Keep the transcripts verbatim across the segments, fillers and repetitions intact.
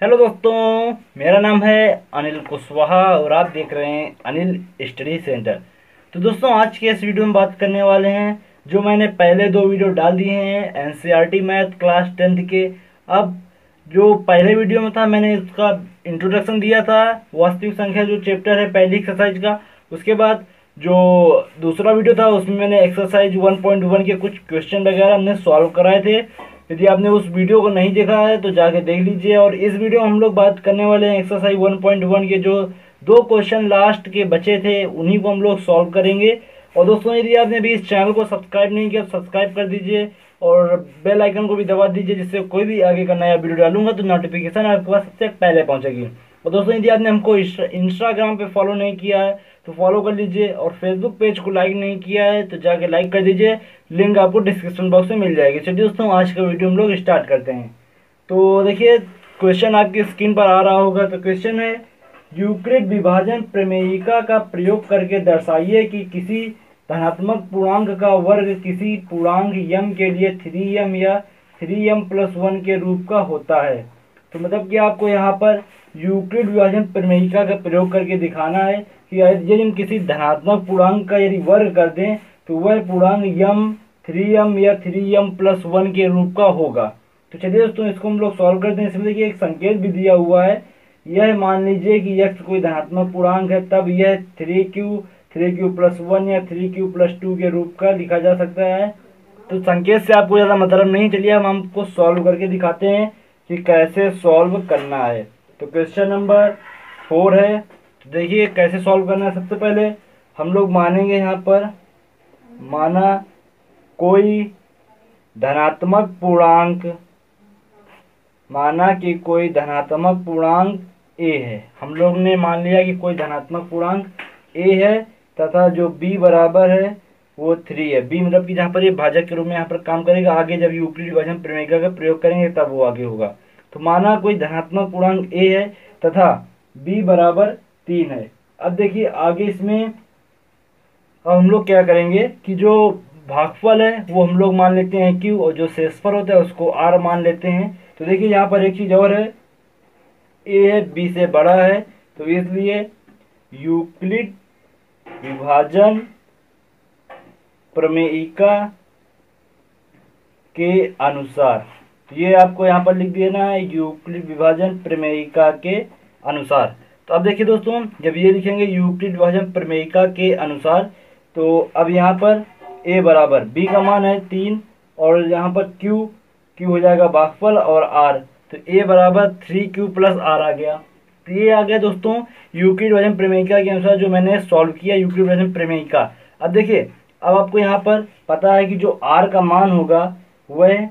Hello दोस्तों, मेरा नाम है अनिल कुशवाहा और आप देख रहे हैं अनिल स्टडी सेंटर। तो दोस्तों, आज के इस वीडियो में बात करने वाले हैं जो मैंने पहले दो वीडियो डाल दिए हैं एनसीईआरटी मैथ क्लास टेंथ के। अब जो पहले वीडियो में था मैंने इसका इंट्रोडक्शन दिया था, वास्तविक संख्या जो चैप्टर है पहली एक्सरसाइज का। उसके बाद जो दूसरा वीडियो था उसमें मैंने एक्सरसाइज वन पॉइंट वन के कुछ क्वेश्चन वगैरह हमने सॉल्व कराए थे। यदि आपने उस वीडियो को नहीं देखा है तो जाके देख लीजिए। और इस वीडियो में हम लोग बात करने वाले हैं एक्सरसाइज वन पॉइंट वन के जो दो क्वेश्चन लास्ट के बचे थे उन्हीं को हम लोग सॉल्व करेंगे। और दोस्तों, यदि आपने भी इस चैनल को सब्सक्राइब नहीं किया तो सब्सक्राइब कर दीजिए और बेल आइकन को भी दबा दीजिए, जिससे कोई भी आगे का नया वीडियो डालूंगा तो नोटिफिकेशन आपके पास सबसे पहले पहुंचेगी। और दोस्तों, यदि आपने हमको इंस्टाग्राम पे फॉलो नहीं किया है तो फॉलो कर लीजिए और फेसबुक पेज को लाइक नहीं किया है तो जाके लाइक कर दीजिए, लिंक आपको डिस्क्रिप्शन बॉक्स में मिल जाएगी। चलिए दोस्तों, आज का वीडियो हम लोग स्टार्ट करते हैं। तो देखिए, क्वेश्चन आपकी स्क्रीन पर आ रहा होगा। तो क्वेश्चन है, यूक्लिड विभाजन प्रमेयिका का प्रयोग करके दर्शाइए कि किसी धनात्मक पूर्णांक का वर्ग किसी पूर्णांक यम के लिए थ्री यम या थ्री यम प्लस वन के रूप का होता है। तो मतलब कि आपको यहाँ पर यूक्लिड विभाजन प्रमेयिका का प्रयोग करके दिखाना है कि यदि हम किसी धनात्मक पूर्णांक का यदि वर्ग कर दें तो वह पूर्णांक यम थ्री यम या थ्री यम प्लस वन के रूप का होगा। तो चलिए दोस्तों, इसको हम लोग सॉल्व करते हैं। इसमें देखिए एक संकेत भी दिया हुआ है। यह मान लीजिए कि यक्स कोई धनात्मक पूर्णांक है, तब यह three q three q plus one या थ्री क्यू प्लस टू के रूप का लिखा जा सकता है। तो संकेत से आपको ज़्यादा मतलब नहीं, चलिए हम हमको सॉल्व करके दिखाते हैं कि कैसे सॉल्व करना है। तो क्वेश्चन नंबर फोर है। तो देखिए कैसे सॉल्व करना है। सबसे पहले हम लोग मानेंगे यहाँ पर, माना कोई धनात्मक पूर्णांक, माना कि कोई धनात्मक पूर्णांक ए है। हम लोग ने मान लिया कि कोई धनात्मक पूर्णांक ए है तथा जो बी बराबर है वो थ्री है। बी मतलब कि जहाँ पर ये भाजक के रूप में यहाँ पर काम करेगा, आगे जब यूक्लिड विभाजन प्रमेयिका का प्रयोग करेंगे तब वो आगे होगा। तो माना कोई धनात्मक पूर्णांक ए है तथा बी बराबर तीन है। अब देखिए आगे इसमें अब हम लोग क्या करेंगे कि जो भागफल है वो हम लोग मान लेते हैं क्यू और जो शेषफल होता है उसको आर मान लेते हैं। तो देखिए यहाँ पर एक चीज और है, ए है बी से बड़ा है, तो इसलिए यूक्लिड विभाजन प्रमेयिका के अनुसार, ये आपको यहाँ पर लिख देना है यूक्लिड विभाजन प्रमेयिका के अनुसार। तो अब देखिए दोस्तों, जब ये लिखेंगे यूक्लिड विभाजन प्रमेयिका के अनुसार, तो अब यहाँ पर a बराबर b का मान है तीन और यहाँ पर q q हो जाएगा भागफल और r, तो a बराबर थ्री क्यू प्लस आर आ गया। तो ये आ गया दोस्तों यूक्लिड विभाजन प्रमेयिका के अनुसार जो मैंने सॉल्व किया यूक्लिड विभाजन प्रमेयिका। अब देखिए, अब आपको यहाँ पर पता है कि जो r का मान होगा वह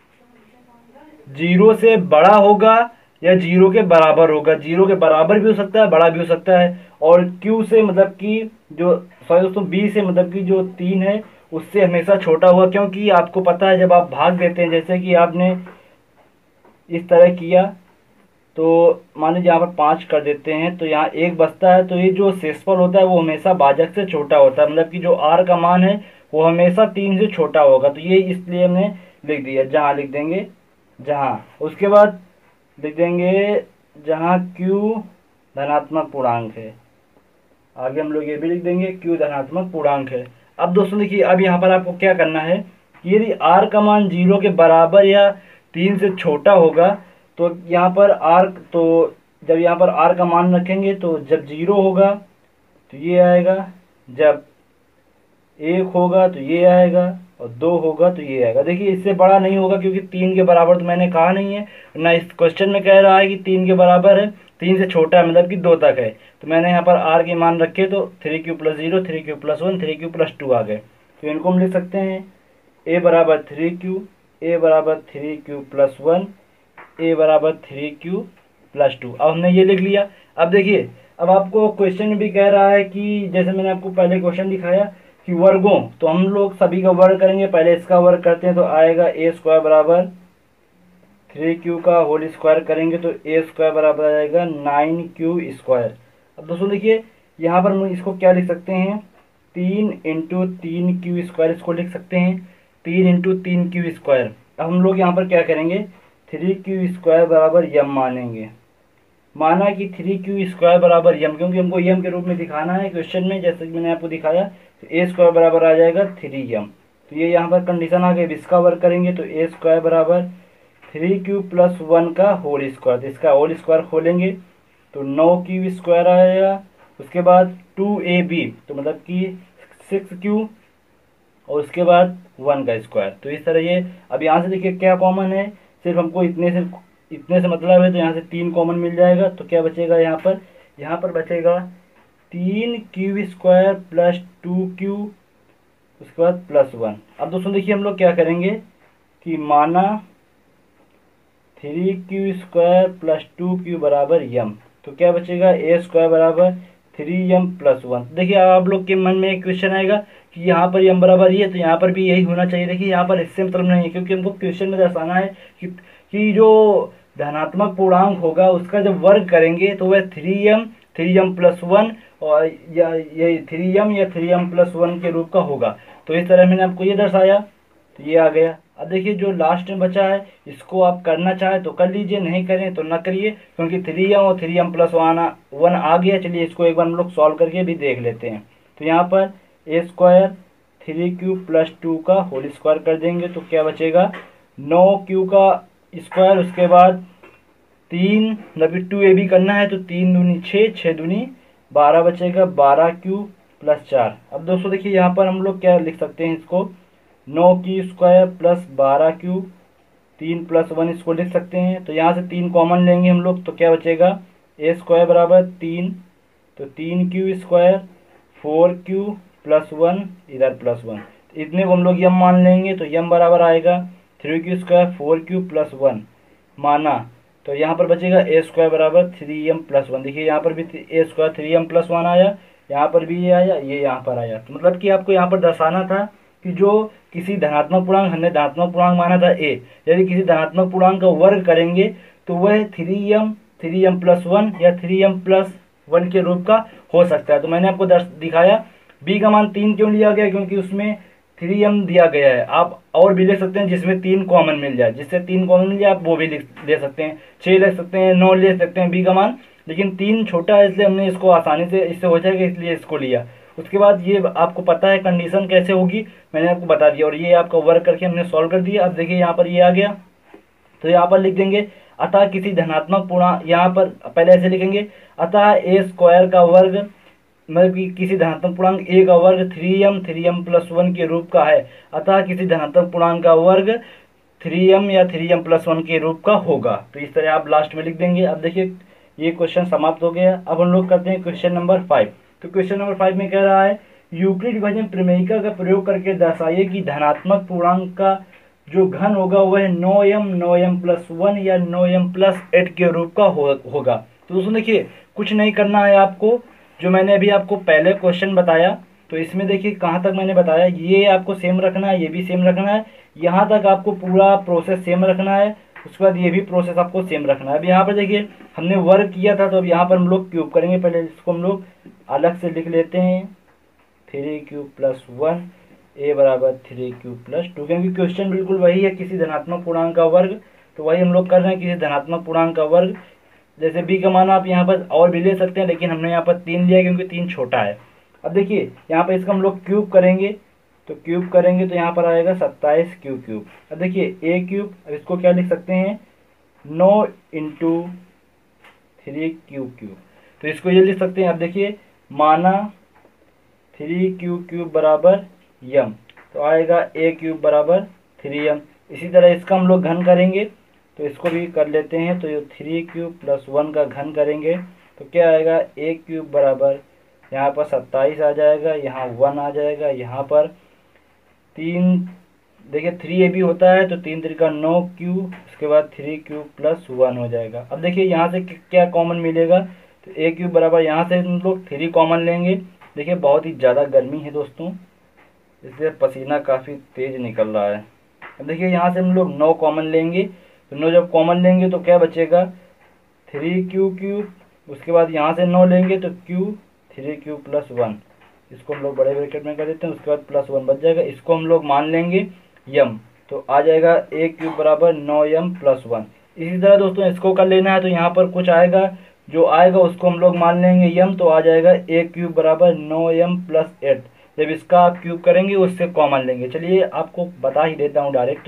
जीरो से बड़ा होगा या जीरो के बराबर होगा। जीरो के बराबर भी हो सकता है, बड़ा भी हो सकता है। और Q से मतलब कि जो सॉरी दोस्तों B से मतलब कि जो तीन है उससे हमेशा छोटा हुआ, क्योंकि आपको पता है जब आप भाग देते हैं, जैसे कि आपने इस तरह किया तो मान लीजिए यहाँ पर पाँच कर देते हैं तो यहाँ एक बचता है, तो ये जो शेषफल होता है वो हमेशा भाजक से छोटा होता है। मतलब कि जो R का मान है वो हमेशा तीन से छोटा होगा। तो ये इसलिए हमने लिख दिया, जहाँ लिख देंगे जहाँ, उसके बाद लिख देंगे जहाँ Q धनात्मक पूर्णांक है। आगे हम लोग ये भी लिख देंगे Q धनात्मक पूर्णांक है। अब दोस्तों देखिए, अब यहाँ पर आपको क्या करना है कि यदि R का मान जीरो के बराबर या तीन से छोटा होगा तो यहाँ पर R, तो जब यहाँ पर R का मान रखेंगे तो जब जीरो होगा तो ये आएगा, जब एक होगा तो ये आएगा और दो होगा तो ये आएगा। देखिए इससे बड़ा नहीं होगा क्योंकि तीन के बराबर तो मैंने कहा नहीं है ना, इस क्वेश्चन में कह रहा है कि तीन के बराबर है, तीन से छोटा है मतलब कि दो तक है। तो मैंने यहाँ पर आर के मान रखे तो three q plus zero, three q plus one, three q plus two आ गए। तो इनको हम लिख सकते हैं ए बराबर थ्री क्यू, ए बराबर three q plus one, a बराबर थ्री क्यू प्लस टू। अब हमने ये लिख लिया। अब देखिए, अब आपको क्वेश्चन में भी कह रहा है कि जैसे मैंने आपको पहले क्वेश्चन दिखाया कि वर्गों, तो हम लोग सभी का वर्ग करेंगे। पहले इसका वर्ग करते हैं तो आएगा ए स्क्वायर बराबर थ्री क्यू का होल स्क्वायर करेंगे तो ए स्क्वायर बराबर आ जाएगा नाइन क्यू स्क्वायर। अब दोस्तों देखिए, यहाँ पर हम इसको क्या लिख सकते हैं, तीन इंटू तीन क्यू स्क्वायर इसको लिख सकते हैं, तीन इंटू तीन क्यू स्क्वायर। अब हम लोग यहाँ पर क्या करेंगे, थ्री क्यू स्क्वायर बराबर यम मानेंगे। माना कि थ्री क्यू स्क्वायर बराबर यम, क्योंकि हमको यम के रूप में दिखाना है क्वेश्चन में, जैसे कि मैंने आपको दिखाया, तो ए स्क्वायर बराबर आ जाएगा थ्री यम। तो ये यहाँ पर कंडीशन आ गई। इसका वर्क करेंगे तो ए स्क्वायर बराबर थ्री क्यू प्लस वन का होल स्क्वायर, तो इसका होल स्क्वायर खोलेंगे तो नौ क्यू स्क्वायर आएगा। उसके बाद टू ए बी, तो मतलब कि सिक्स क्यू, और उसके बाद वन का स्क्वायर। तो इस तरह ये, अब यहाँ से देखिए क्या कॉमन है, सिर्फ हमको इतने से इतने से मतलब है, तो यहाँ से तीन कॉमन मिल जाएगा। तो क्या बचेगा यहाँ पर, यहाँ पर बचेगा तीन q square plus two q, उसके बाद प्लस वन। अब दोस्तों देखिए हम लोग क्या करेंगे कि माना three q square plus two q बराबर यम, तो क्या बचेगा ए स्क्वायर बराबर थ्री यम प्लस वन। देखिए आप लोग के मन में एक क्वेश्चन आएगा कि यहाँ पर यम बराबर ये है, तो यहाँ पर भी यही होना चाहिए। देखिए यहाँ पर इससे मतलब नहीं है, क्योंकि हमको क्वेश्चन में दर्शाना है कि, कि जो धनात्मक पूर्णांक होगा उसका जब वर्ग करेंगे तो वह three m three m plus one और या ये थ्री एम या थ्री एम प्लस वन के रूप का होगा। तो इस तरह मैंने आपको ये दर्शाया, तो ये आ गया। अब देखिए जो लास्ट में बचा है, इसको आप करना चाहे तो कर लीजिए, नहीं करें तो ना करिए, क्योंकि थ्री एम और three m plus one one आ गया। चलिए इसको एक बार हम लोग सॉल्व करके भी देख लेते हैं। तो यहाँ पर a square three q plus two का होल स्क्वायर कर देंगे तो क्या बचेगा नौ क्यू का स्क्वायर, उसके बाद तीन मतलब टू ए बी करना है तो तीन दूनी छः, छः दूनी बारह बचेगा, बारह क्यू प्लस चार। अब दोस्तों देखिए यहाँ पर हम लोग क्या लिख सकते हैं, इसको नौ की स्क्वायर प्लस बारह क्यू तीन प्लस वन इसको लिख सकते हैं। तो यहाँ से तीन कॉमन लेंगे हम लोग, तो क्या बचेगा ए स्क्वायर बराबर तीन, तो तीन q square four q plus one, इधर प्लस वन, इतने को हम लोग यम मान लेंगे। तो यम बराबर आएगा three q square four q plus one माना, तो यहाँ पर बचेगा ए स्क्वायर बराबर थ्री एम प्लस वन। देखिए यहाँ पर भी a square three m plus one आया, यहाँ पर भी ये आया, ये यहाँ पर आया। तो मतलब कि आपको यहाँ पर दर्शाना था कि जो किसी धनात्मक पूर्णांक, हमने धनात्मक पूर्णांक माना था ए, यदि किसी धनात्मक पूर्णांक का वर्ग करेंगे तो वह three m three m plus one या थ्री एम प्लस वन के रूप का हो सकता है। तो मैंने आपको दर्श दिखाया। बी का मान तीन क्यों लिया गया, क्योंकि उसमें थ्री एम दिया गया है। आप और भी ले सकते हैं जिसमें तीन कॉमन मिल जाए, जिससे तीन कॉमन मिल जाए आप वो भी ले सकते हैं, छः ले सकते हैं, नौ ले सकते हैं बी का मान, लेकिन तीन छोटा है इसलिए हमने इसको आसानी से इससे हो जाएगा इसलिए इसको लिया। उसके बाद ये आपको पता है कंडीशन कैसे होगी, मैंने आपको बता दिया, और ये आपका वर्क करके हमने सॉल्व कर दिया। अब देखिए यहाँ पर ये आ गया, तो यहाँ पर लिख देंगे अतः किसी धनात्मक पूर्णांक, यहाँ पर पहले ऐसे लिखेंगे अतः ए स्क्वायर का वर्ग, मतलब कि किसी धनात्मक पूर्णांक ए का वर्ग three m three m plus one के रूप का है, अतः किसी धनात्मक पूर्णांक का वर्ग थ्री एम या थ्री एम प्लस वन के रूप का होगा। तो इस तरह आप लास्ट में लिख देंगे। अब देखिए ये क्वेश्चन समाप्त हो गया। अब हम लोग करते हैं क्वेश्चन नंबर फाइव। तो क्वेश्चन नंबर फाइव में कह रहा है यूक्लिड विभाजन प्रमेयिका का प्रयोग करके दर्शाइए कि धनात्मक पूर्णांक का जो घन होगा वह नौ एम नौ एम प्लस वन या नौ एम प्लस एट के रूप का हो, होगा। तो दोस्तों देखिए कुछ नहीं करना है आपको, जो मैंने अभी आपको पहले क्वेश्चन बताया, तो इसमें देखिए कहाँ तक मैंने बताया, ये आपको सेम रखना है, ये भी सेम रखना है, यहाँ तक आपको पूरा प्रोसेस सेम रखना है, उसके बाद ये भी प्रोसेस आपको सेम रखना है। अब यहाँ पर देखिए हमने वर्क किया था, तो अब यहाँ पर हम लोग क्यूब करेंगे। पहले इसको हम लोग अलग से लिख लेते हैं, three cube plus one a बराबर थ्री क्यूब प्लस टू, क्योंकि क्वेश्चन बिल्कुल वही है, किसी धनात्मक पूर्णांक का वर्ग, तो वही हम लोग कर रहे हैं, किसी धनात्मक पूर्णांक का वर्ग। जैसे बी का मान आप यहाँ पर और भी ले सकते हैं, लेकिन हमने यहाँ पर तीन लिया क्योंकि तीन छोटा है। अब देखिए यहाँ पर इसका हम लोग क्यूब करेंगे, तो क्यूब करेंगे तो यहाँ पर आएगा सत्ताईस क्यू क्यूब। अब देखिए ए क्यूब, अब इसको क्या लिख सकते हैं नौ इंटू थ्री क्यू क्यूब, तो इसको ये लिख सकते हैं। अब देखिए माना थ्री क्यू क्यूब बराबर यम, तो आएगा ए क्यूब बराबर थ्री एम। इसी तरह इसका हम लोग घन करेंगे, तो इसको भी कर लेते हैं। तो ये थ्री क्यूब प्लस वन का घन करेंगे तो क्या आएगा ए क्यूब बराबर, यहाँ पर सत्ताईस आ जाएगा, यहाँ वन आ जाएगा, यहाँ पर तीन, देखिए थ्री ए बी होता है तो तीन तरीका नौ क्यू, उसके बाद थ्री क्यू प्लस वन हो जाएगा। अब देखिए यहाँ से क्या कॉमन मिलेगा, तो ए क्यूब बराबर यहाँ से हम लोग थ्री कॉमन लेंगे। देखिए बहुत ही ज़्यादा गर्मी है दोस्तों, इसलिए पसीना काफ़ी तेज़ निकल रहा है। अब देखिए यहाँ से हम लोग नौ कॉमन लेंगे, तो नौ जब कॉमन लेंगे तो क्या बचेगा थ्री क्यू क्यूब, उसके बाद यहाँ से नौ लेंगे तो q three q plus one, इसको हम लोग बड़े ब्रैकेट में कर देते हैं, उसके बाद प्लस वन बच जाएगा। इसको हम लोग मान लेंगे यम, तो आ जाएगा ए क्यूब बराबर नौ यम प्लस वन। इसी तरह दोस्तों इसको कर लेना है, तो यहाँ पर कुछ आएगा जो आएगा उसको हम लोग मान लेंगे यम, तो आ जाएगा ए क्यूब बराबर नौ यम प्लस एट। जब इसका आप क्यूब करेंगे उससे कॉमन लेंगे। चलिए आपको बता ही देता हूँ डायरेक्ट,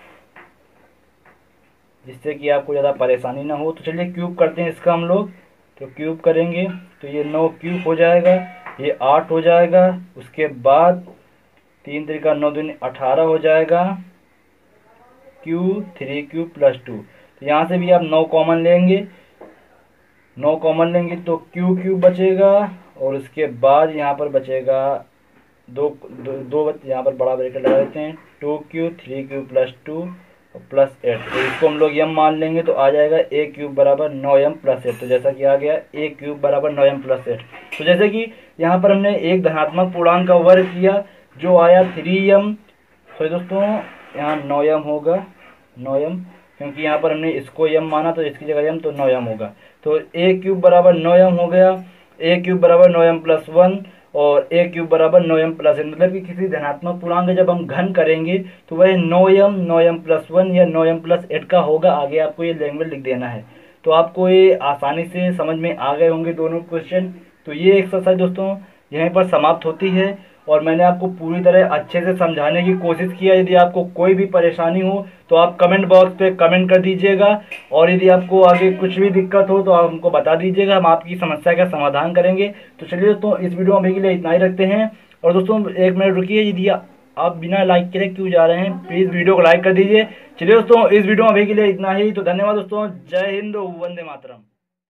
जिससे कि आपको ज़्यादा परेशानी ना हो। तो चलिए क्यूब करते हैं इसका हम लोग। तो क्यूब करेंगे तो ये नौ क्यूब हो जाएगा, ये आठ हो जाएगा। उसके बाद तीन तरीका नौ दूनी अठारह हो जाएगा, q three q plus two. तो यहाँ से भी आप नौ कॉमन लेंगे, नौ कॉमन लेंगे तो क्यू क्यूब बचेगा, और उसके बाद यहाँ पर बचेगा दो दो, दो यहाँ पर बड़ा ब्रैकेट लगा देते हैं, two q three q plus two plus eight. तो इसको हम लोग यम मान लेंगे, तो आ जाएगा ए क्यूब बराबर नौ एम प्लस एट। तो जैसा कि आ गया ए क्यूब बराबर नौ एम प्लस एट। तो जैसे कि यहाँ पर हमने एक धनात्मक पूर्णांक का वर्ग किया जो आया थ्री एम। तो दोस्तों यहाँ नौ एम होगा, नौ एम, क्योंकि यहाँ पर हमने इसको यम माना तो इसकी जगह यम, तो नौ एम होगा। तो ए क्यूब बराबर नौ एम हो गया, ए क्यूब बराबर नौ एम प्लस वन और ए क्यूब बराबर नौ एम प्लस एट। मतलब कि किसी धनात्मक पूर्णांक जब हम घन करेंगे तो वह नौ एम नौ एम प्लस वन या नौ एम प्लस एट का होगा। आगे आपको ये लैंग्वेज लिख देना है। तो आपको ये आसानी से समझ में आ गए होंगे दोनों क्वेश्चन। तो ये एक्सरसाइज दोस्तों यहीं पर समाप्त होती है, और मैंने आपको पूरी तरह अच्छे से समझाने की कोशिश किया। यदि आपको कोई भी परेशानी हो तो आप कमेंट बॉक्स पे कमेंट कर दीजिएगा, और यदि आपको आगे कुछ भी दिक्कत हो तो आप हमको बता दीजिएगा, हम आपकी समस्या का समाधान करेंगे। तो चलिए दोस्तों इस वीडियो में अभी के लिए इतना ही रखते हैं। और दोस्तों एक मिनट रुकिए, यदि आप बिना लाइक करे क्यों जा रहे हैं, प्लीज़ वीडियो को लाइक कर दीजिए। चलिए दोस्तों इस वीडियो में अभी के लिए इतना ही। तो धन्यवाद दोस्तों, जय हिंद, वंदे मातरम।